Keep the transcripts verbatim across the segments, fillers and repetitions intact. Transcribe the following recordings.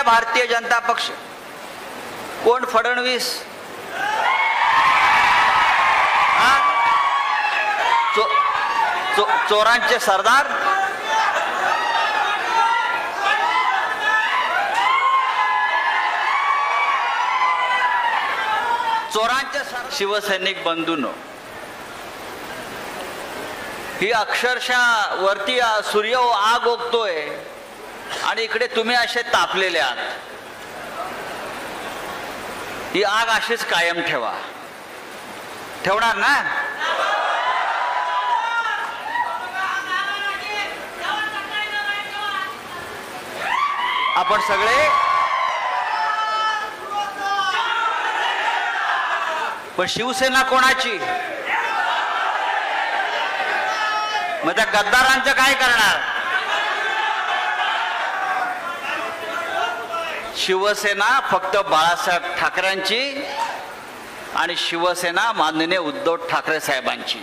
भारतीय जनता पक्ष? कोण फडणवीस? चो, चो, चोरांचे सरदार? चोरांचे सरदार. शिवसैनिक बंधूंनो, ही अक्षरशः वरती सूर्य आग ओकतोय आणि इकडे तुम्ही असे तापलेले आहात. ही आग अशीच कायम ठेवा. ठेवणार ना? आपण सगळे. पण शिवसेना कोणाची? मग त्या गद्दारांचं काय करणार? शिवसेना फक्त बाळासाहेब ठाकरेंची आणि शिवसेना माननीय उद्धव ठाकरे साहेबांची.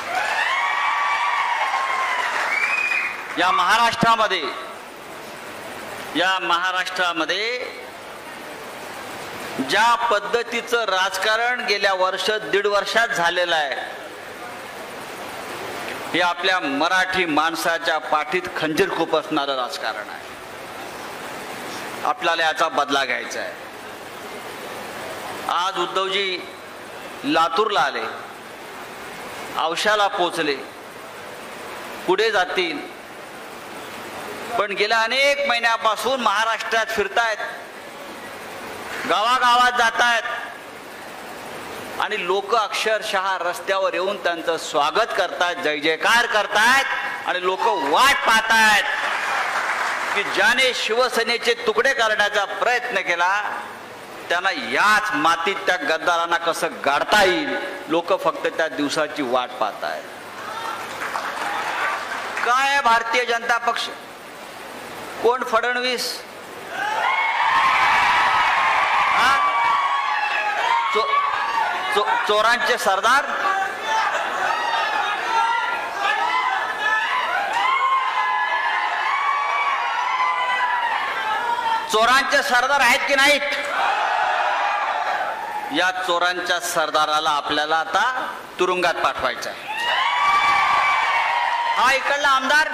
या महाराष्ट्रामध्ये या महाराष्ट्रामध्ये ज्या पद्धतीचं राजकारण गेल्या वर्ष दीड वर्षात झालेलं आहे, हे आपल्या मराठी माणसाच्या पाठीत खंजीर खुपसणारं राजकारण आहे. आपल्याला याचा बदला घ्यायचा आहे. आज उद्धवजी लातूरला आले, औशाला पोचले, पुढे जातील. पण गेल्या अनेक महिन्यापासून महाराष्ट्रात फिरतायत, गावागावात जातायत आणि लोक अक्षरशः रस्त्यावर येऊन त्यांचं स्वागत करतायत, जय जयकार करतायत आणि लोक वाट पाहतायत की ज्याने शिवसेनेचे तुकडे करण्याचा प्रयत्न केला त्यांना याच मातीत त्या गद्दारांना कसं गाडता येईल. लोक फक्त त्या दिवसाची वाट पाहतायत. काय भारतीय जनता पक्ष? कोण फडणवीस? चो, चो, चोरांचे सरदार? चोरांचे सरदार आहेत की नाहीत? या चोरांच्या सरदाराला आपल्याला आता तुरुंगात पाठवायचं आहे. हा इकडला आमदार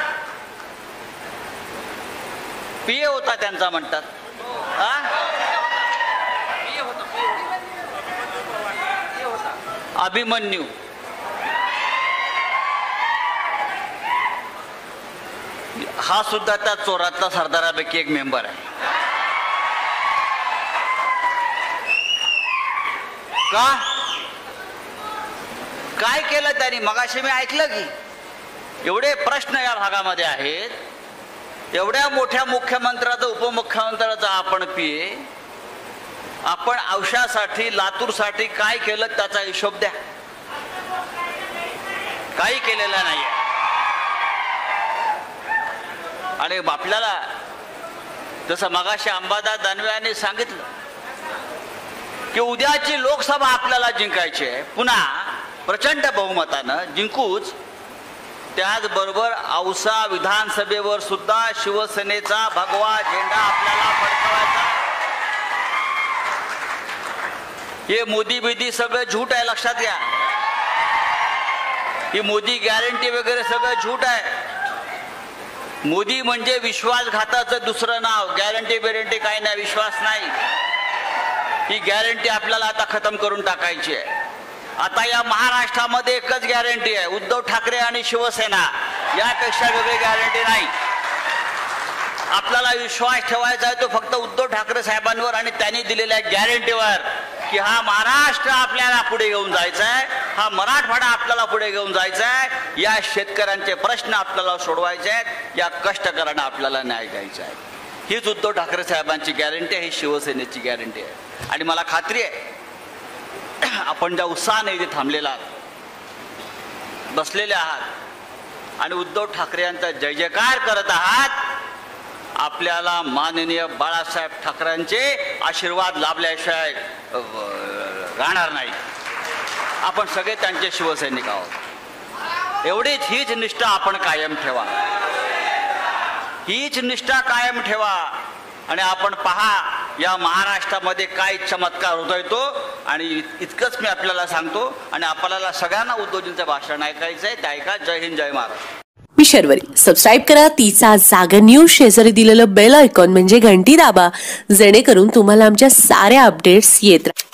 पीए होता त्यांचा म्हणतात. अभिमन्यू हा सुद्धा त्या चोरातला सरदारापैकी एक मेंबर आहे. का? काय केलं त्यांनी? मगाशी मी ऐकलं की एवढे प्रश्न या भागामध्ये आहेत. एवढ्या मोठ्या मुख्यमंत्र्याचं उपमुख्यमंत्र्याचं आपण पीए, आपण औषधासाठी लातूरसाठी काय केलं त्याचा हिशोब द्या. काही केलेला नाही. आणि आपल्याला जसं मगाशी अंबादास दानवे यांनी सांगितलं की उद्याची लोकसभा आपल्याला जिंकायची आहे, पुन्हा प्रचंड बहुमतानं जिंकूच. त्याचबरोबर औसा विधानसभेवर सुद्धा शिवसेनेचा भगवा झेंडा आपल्याला फडकवायचा. हे मोदी बिदी सगळं झूट आहे, लक्षात घ्या. ही मोदी गॅरंटी वगैरे सगळं झूट आहे. मोदी म्हणजे विश्वासघाताचं दुसरं नाव. गॅरंटी बिरंटी काही नाही, विश्वास नाही. ही गॅरंटी आपल्याला आता खतम करून टाकायची आहे. आता या महाराष्ट्रामध्ये एकच गॅरंटी आहे, उद्धव ठाकरे आणि शिवसेना. यापेक्षा वेगळी गॅरंटी नाही. आपल्याला विश्वास ठेवायचा आहे तो फक्त उद्धव ठाकरे साहेबांवर आणि त्यांनी दिलेल्या गॅरंटीवर की हा महाराष्ट्र आपल्याला पुढे घेऊन जायचा आहे, हा मराठवाडा आपल्याला पुढे घेऊन जायचा आहे, या शेतकऱ्यांचे प्रश्न आपल्याला सोडवायचे आहेत, या कष्टकऱ्यांना आपल्याला न्याय द्यायचा आहे. हीच उद्धव ठाकरे साहेबांची गॅरंटी आहे, ही शिवसेनेची गॅरंटी आहे. आणि मला खात्री आहे आपण ज्या उत्साहाने इथे थांबलेला आहात, बसलेले आहात आणि उद्धव ठाकरे यांचा जय जयकार करत आहात, आपल्याला माननीय बाळासाहेब ठाकरेंचे आशीर्वाद लाभल्याशिवाय राहणार नाही. आपण सगळे त्यांचे शिवसैनिक आहोत. एवढीच हीच निष्ठा आपण कायम ठेवा. हीच निष्ठा कायम ठेवा. आणि आपण पहा या महाराष्ट्रामध्ये काय चमत्कार होतोय तो. आणि इतकंच मी आपल्याला सांगतो आणि आपल्याला सगळ्यांना उद्धवजींचं भाषण ऐकायचं आहे. ते ऐका. जय हिंद, जय महाराष्ट्र. मी शर्वरी. सबस्क्राईब करा तिचा जागर न्यूज. शेजारी दिलेलं बेल आयकॉन म्हणजे घंटी दाबा, जेणेकरून तुम्हाला आमच्या साऱ्या अपडेट्स येत राहतील.